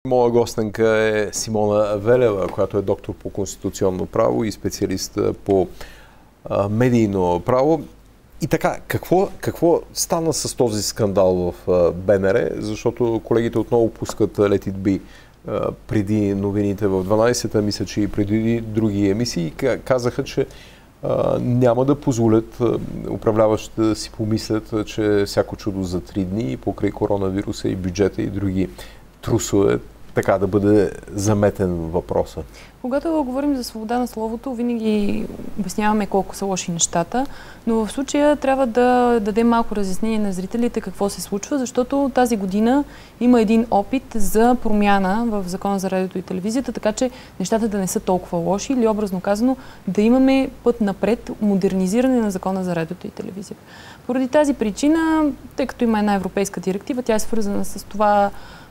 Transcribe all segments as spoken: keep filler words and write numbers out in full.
Моя гостенка е Симона Велева, която е доктор по конституционно право и специалист по а, медийно право. И така, какво, какво стана с този скандал в а, БНР? Защото колегите отново пускат Let It Be а, преди новините в дванайсета, мисля, че и преди други емисии. Казаха, че а, няма да позволят а, управляващите да си помислят, че всяко чудо за три дни покрай коронавируса и бюджета и други трусове, така да бъде заметен въпроса. Когато говорим за свобода на словото, винаги обясняваме колко са лоши нещата, но в случая трябва да дадем малко разяснение на зрителите какво се случва, защото тази година има един опит за промяна в Закона за радиото и телевизията, така че нещата да не са толкова лоши или образно казано да имаме път напред, модернизиране на Закона за радиото и телевизията. Поради тази причина, тъй като има една европейска директива, тя е свързана с това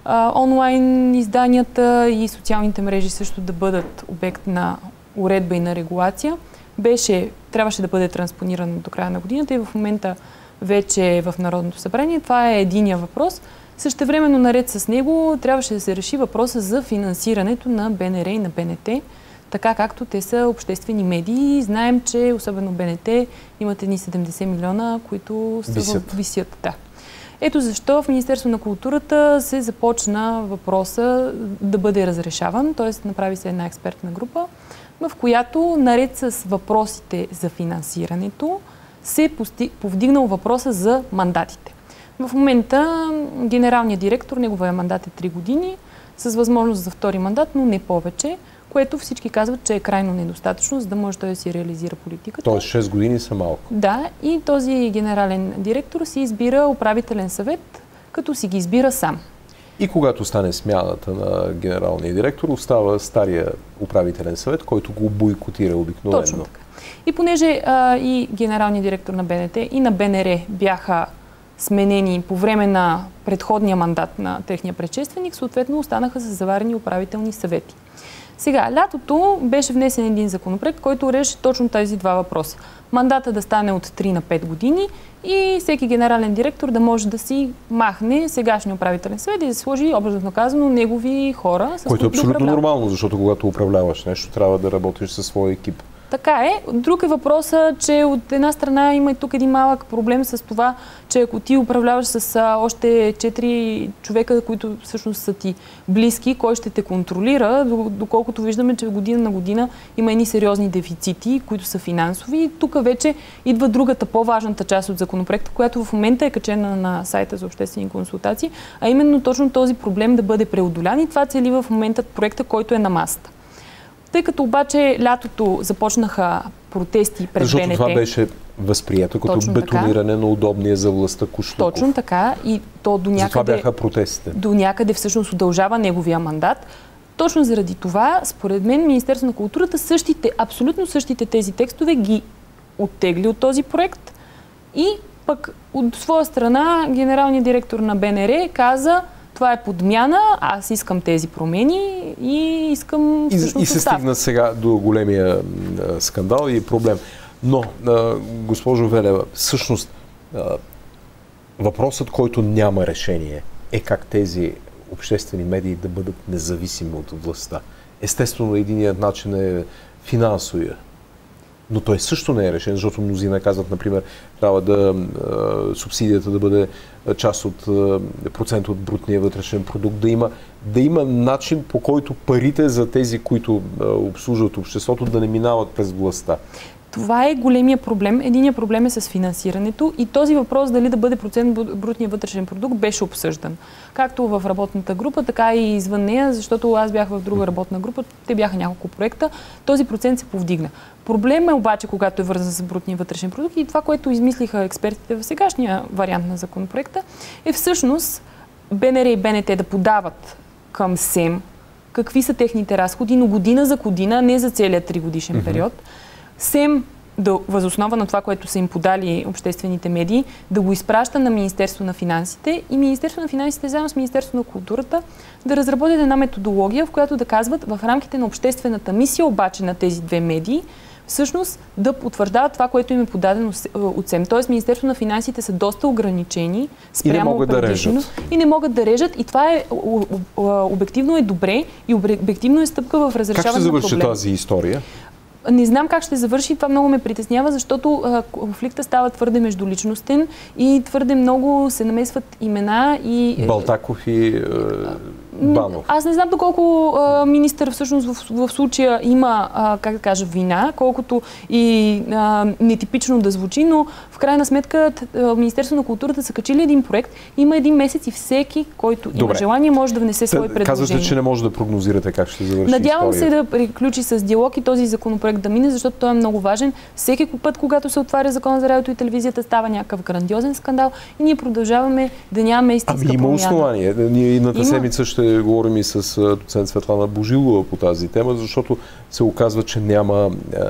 онлайн изданията и социалните мрежи също да бъдат обект на уредба и на регулация. Беше, трябваше да бъде транспонирано до края на годината и в момента вече е в Народното събрание. Това е единия въпрос. Същевременно наред с него трябваше да се реши въпроса за финансирането на БНР и на БНТ, така както те са обществени медии. Знаем, че особено БНТ имат едни седемдесет милиона, които са висят. В... висят. Да. Ето защо в Министерство на културата се започна въпроса да бъде разрешаван, т.е. направи се една експертна група, в която наред с въпросите за финансирането се повдигнал въпроса за мандатите. В момента генералният директор, неговия мандат е три години, с възможност за втори мандат, но не повече, което всички казват, че е крайно недостатъчно, за да може той да си реализира политиката. Тоест шест години са малко. Да, и този генерален директор си избира управителен съвет, като си ги избира сам. И когато стане смяната на генералния директор, остава стария управителен съвет, който го бойкотира обикновено. Точно така. И понеже а, и генералният директор на БНТ и на БНР бяха сменени по време на предходния мандат на техния предшественик, съответно останаха с заварени управителни съвети. Сега, лятото беше внесен един законопроект, който реши точно тези два въпроса. Мандата да стане от три на пет години и всеки генерален директор да може да си махне сегашния управителен съвет и да сложи, образно казано, негови хора. С което е абсолютно нормално, защото когато управляваш нещо, трябва да работиш със своя екип. Така е. Друг е въпросът, че от една страна има и тук един малък проблем с това, че ако ти управляваш с а, още четири човека, които всъщност са ти близки, кой ще те контролира, доколкото виждаме, че година на година има едни сериозни дефицити, които са финансови. И тук вече идва другата по-важната част от законопроекта, която в момента е качена на сайта за обществени консултации, а именно точно този проблем да бъде преодолян и това цели в момента проекта, който е на масата. Тъй като обаче лятото започнаха протести пред Защото БНТ. това беше възприето като Точно бетониране така. на удобния за властта Кошлуков. Точно така. И то до някъде, това бяха протестите. До някъде всъщност удължава неговия мандат. Точно заради това, според мен, Министерство на културата същите, абсолютно същите тези текстове ги оттегли от този проект и пък от своя страна генералният директор на БНР каза: това е подмяна, аз искам тези промени и искам всъщност И, и се оставка. стигна сега до големия а, скандал и проблем. Но, а, госпожо Велева, всъщност а, въпросът, който няма решение, е как тези обществени медии да бъдат независими от властта. Естествено, единият начин е финансовия. Но той също не е решен, защото мнозина казват, например, трябва да а, субсидията да бъде част от а, процент от брутния вътрешен продукт, да има, да има начин, по който парите за тези, които а, обслужват обществото, да не минават през властта. Това е големия проблем. Единият проблем е с финансирането и този въпрос дали да бъде процент брутния вътрешен продукт беше обсъждан. Както в работната група, така и извън нея, защото аз бях в друга работна група, те бяха няколко проекта, този процент се повдигна. Проблем е обаче, когато е вързан с брутния вътрешен продукт и това, което измислиха експертите в сегашния вариант на законопроекта, е всъщност БНР и БНТ да подават към СЕМ какви са техните разходи, но година за година, не за целият тригодишен период. СЕМ, да, възоснова на това, което са им подали обществените медии, да го изпраща на Министерство на финансите и Министерство на финансите заедно с Министерство на културата да разработят една методология, в която да казват в рамките на обществената мисия обаче на тези две медии, всъщност да потвърждават това, което им е подадено от СЕМ. Тоест, Министерството на финансите са доста ограничени спрямо предишно и не могат да режат. И това е обективно е добре и обективно е стъпка в разрешаване на проблема. Как ще завърши тази история? Не знам как ще завърши, това много ме притеснява, защото а, конфликта става твърде междуличностен и твърде много се намесват имена и... Балтаков и е, Банов. Аз не знам доколко а, министър всъщност в, в случая има, а, как да кажа, вина, колкото и а, нетипично да звучи, но в крайна сметка Министерството на културата са качили един проект, има един месец и всеки, който Добре. има желание, може да внесе свои предложения. Казвате, че не може да прогнозирате как ще завърши Надявам историята. се да приключи с диалог и този законопроект да мине, защото той е много важен. Всеки път, когато се отваря закон за радиото и телевизията, става някакъв грандиозен скандал и ние продължаваме да нямаме истинска ами, има промяна. основание. Ние едната има... седмица ще говорим и с доцент Светлана Божилова по тази тема, защото се оказва, че няма,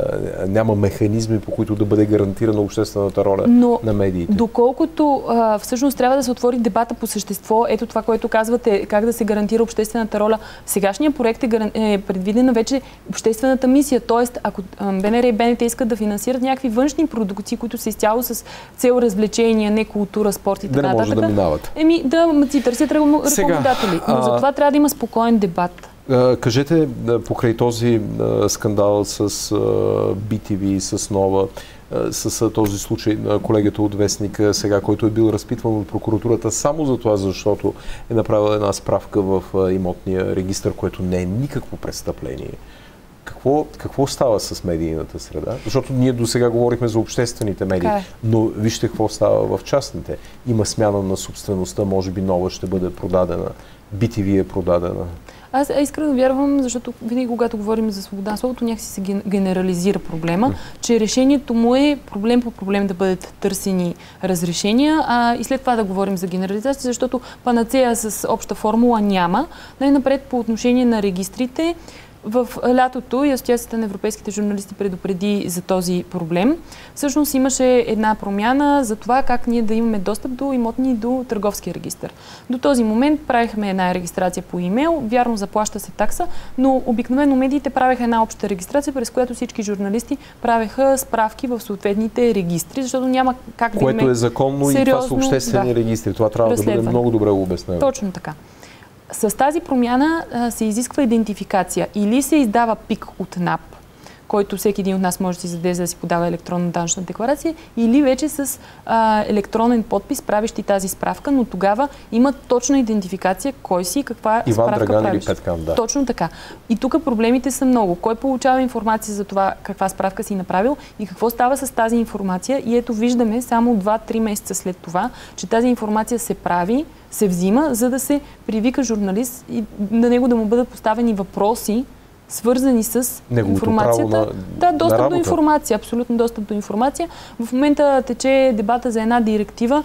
няма механизми, по които да бъде гарантирана обществената роля Но, на медиите. Доколкото а, всъщност трябва да се отвори дебата по същество, ето това, което казвате, как да се гарантира обществената роля. Сегашният проект е, гаран... е предвидена вече обществената мисия, т.е. ако БНР и БНТ искат да финансират някакви външни продукции, които са изцяло с цел развлечение, не култура, спорт и така нататък. Да не може да минават. Еми да си търсят рекламодатели. Но а... за това трябва да има спокоен дебат. Кажете, покрай този скандал с Би Ти Ви, с Нова, с този случай на колегата от Вестника сега, който е бил разпитван от прокуратурата само за това, защото е направил една справка в имотния регистър, което не е никакво престъпление. Какво, какво става с медийната среда? Защото ние до сега говорихме за обществените медии, е. но вижте какво става в частните. Има смяна на собствеността, може би Нова ще бъде продадена, Би Ти Ви е продадена. Аз искрено вярвам, защото винаги когато говорим за свобода на словото, някакси се генерализира проблема, mm. че решението му е проблем по проблем да бъдат търсени разрешения, а и след това да говорим за генерализация, защото панацея с обща формула няма. Най-напред по отношение на регистрите, в лятото и Асоциацията на европейските журналисти предупреди за този проблем. Всъщност имаше една промяна за това как ние да имаме достъп до имотни и до търговския регистър. До този момент правихме една регистрация по имейл, вярно заплаща се такса, но обикновено медиите правеха една обща регистрация, през която всички журналисти правеха справки в съответните регистри, защото няма как Което да имаме е законно сериозно, и това са обществени да, регистри. Това трябва да бъде много добре обяснено. Точно така. С тази промяна а, се изисква идентификация. Или се издава ПИК от НАП, който всеки един от нас може да си зададе, за да си подава електронна данъчна декларация, или вече с а, електронен подпис, правещи тази справка, но тогава има точна идентификация кой си и каква Иван справка Драган правиш. Или Петкан, да. Точно така. И тук проблемите са много. Кой получава информация за това каква справка си направил и какво става с тази информация. И ето виждаме само два-три месеца след това, че тази информация се прави, се взима, за да се привика журналист и на него да му бъдат поставени въпроси, свързани с неговото информацията. На, да, достъп на до информация, абсолютно достъп до информация. В момента тече дебата за една директива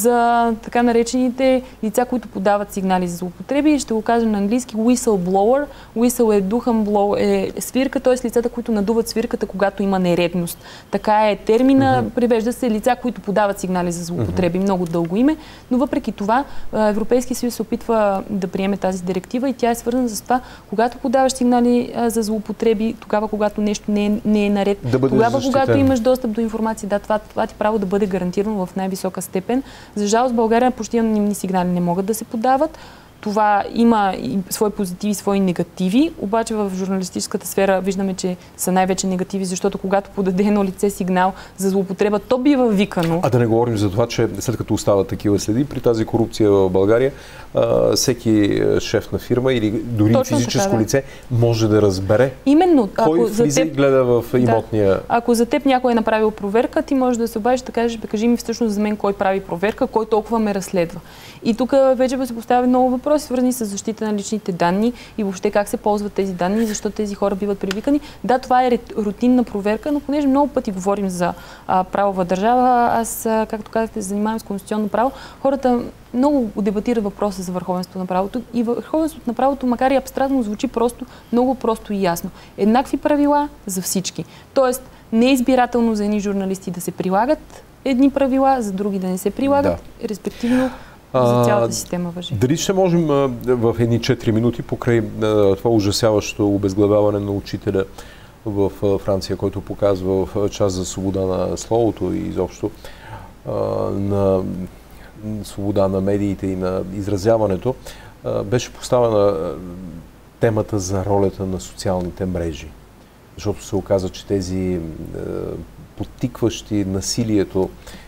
за така наречените лица, които подават сигнали за злоупотреби. Ще го кажем на английски whistleblower. Whistle е духан, blow е свирка, т.е. лицата, които надуват свирката, когато има нередност. Така е термина, mm-hmm. превежда се лица, които подават сигнали за злоупотреби. Mm-hmm. Много дълго име, но въпреки това Европейския съюз се опитва да приеме тази директива и тя е свързана с това, когато подаваш сигнали за злоупотреби, тогава, когато нещо не е, не е наред, да тогава, защитен. Когато имаш достъп до информация, да, това, това ти право да бъде гарантирано в най-висока степен. За жалост, в България почти анонимни сигнали не могат да се подават. Това има и свои позитиви, и свои негативи, обаче в журналистическата сфера виждаме, че са най-вече негативи, защото когато подаде едно лице сигнал за злоупотреба, то бива викано. А да не говорим за това, че след като остават такива следи, при тази корупция в България, а, всеки шеф на фирма или дори Точно физическо така, да. лице може да разбере Именно, кой ако влиза за теб... и гледа в имотния... Да. Ако за теб някой е направил проверка, ти можеш да се обадиш да кажеш, бе, кажи ми всъщност за мен кой прави проверка, кой толкова ме разследва. И тук вече се поставя много въпроси, свързани с защита на личните данни и въобще как се ползват тези данни, защо тези хора биват привикани. Да, това е рутинна проверка, но понеже много пъти говорим за а, правова държава, аз, а, както казахте, занимавам с конституционно право, хората много дебатират въпроса за върховенството на правото и върховенството на правото, макар и абстрактно, звучи просто, много просто и ясно. Еднакви правила за всички. Тоест, не е избирателно за едни журналисти да се прилагат едни правила, за други да не се прилагат, да. респективно за цялата система важи. Дали ще можем а, в едни четири минути покрай а, това ужасяващо обезглавяване на учителя в Франция, който показва в част за свобода на словото и изобщо на свобода на медиите и на изразяването, беше поставена темата за ролята на социалните мрежи. Защото се оказа, че тези подтикващи насилието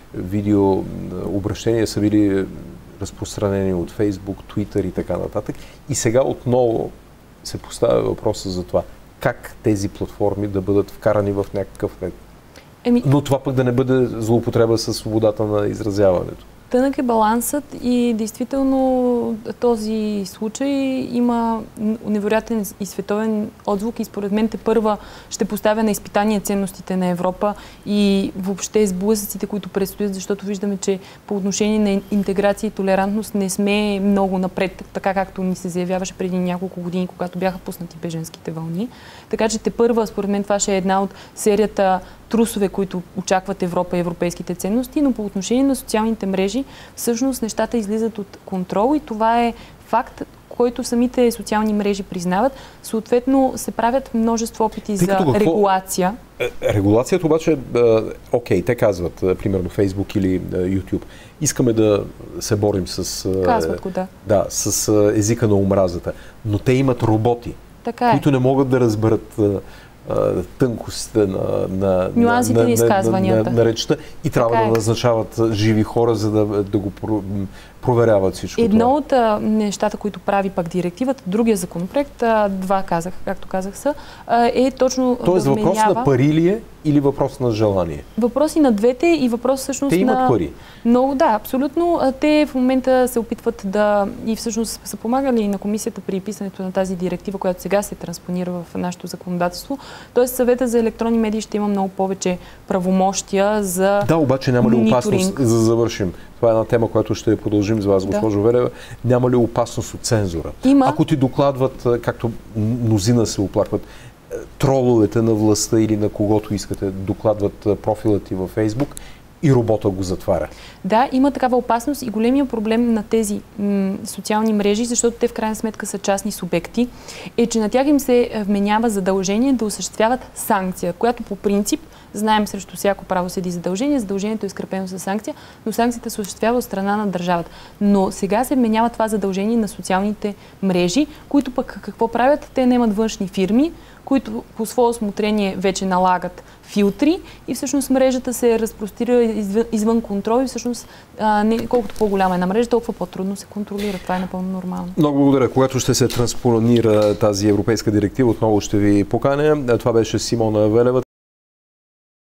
видеообращения са били разпространени от Фейсбук, Твитър и така нататък. И сега отново се поставя въпроса за това как тези платформи да бъдат вкарани в някакъв ред. Еми... Но това пък да не бъде злоупотреба със свободата на изразяването. Тънък е балансът и действително този случай има невероятен и световен отзвук и според мен те първа ще поставя на изпитание ценностите на Европа и въобще сблъсъците, които предстоят, защото виждаме, че по отношение на интеграция и толерантност не сме много напред, така както ни се заявяваше преди няколко години, когато бяха пуснати беженските вълни. Така че те първа, според мен, това ще е една от серията трусове, които очакват Европа и европейските ценности, но по отношение на социалните мрежи, всъщност нещата излизат от контрол и това е факт, който самите социални мрежи признават. Съответно се правят множество опити за какво... регулация. Регулацията обаче, окей, те казват, примерно Фейсбук или YouTube, искаме да се борим с, казват го, да. Да, с езика на омразата, но те имат роботи, така е, които не могат да разберат тънкостите на, на, нюансите на, на изказванията. На, на, на речта и трябва така да е. назначават живи хора, за да, да го проверяват всичко Едно това. от а, нещата, които прави пък директивата, другия законопроект, а, два казах, както казах са, а, е точно Тоест да въпрос вменява... на пари ли е или въпрос на желание? Въпроси на двете и въпрос всъщност те имат на... пари. Много, да, абсолютно. Те в момента се опитват да и всъщност са помагали на комисията при писането на тази директива, която сега се транспонира в нашето законодателство. Тоест съвета за електронни медии ще има много повече правомощия за Да, обаче няма ли мониторинг. опасност, за да завършим? Това е една тема, която ще продължим с вас, госпожо да. Велева. Няма ли опасност от цензура? Има. Ако ти докладват, както мнозина се оплакват, троловете на властта или на когото искате, докладват профила ти във Фейсбук и робота го затваря. Да, има такава опасност и големия проблем на тези м, социални мрежи, защото те в крайна сметка са частни субекти, е, че на тях им се вменява задължение да осъществяват санкция, която по принцип, знаем, срещу всяко право седи задължение, задължението е скрепено със санкция, но санкцията се осъществява от страна на държавата. Но сега се вменява това задължение на социалните мрежи, които пък какво правят? Те наемат външни фирми, които по свое осмотрение вече налагат филтри и всъщност мрежата се разпростира извън, извън контрол и всъщност а, не, колкото по-голяма е на мрежа, толкова по-трудно се контролира. Това е напълно нормално. Много благодаря. Когато ще се транспонира тази европейска директива, отново ще ви поканя. Това беше Симона Велева.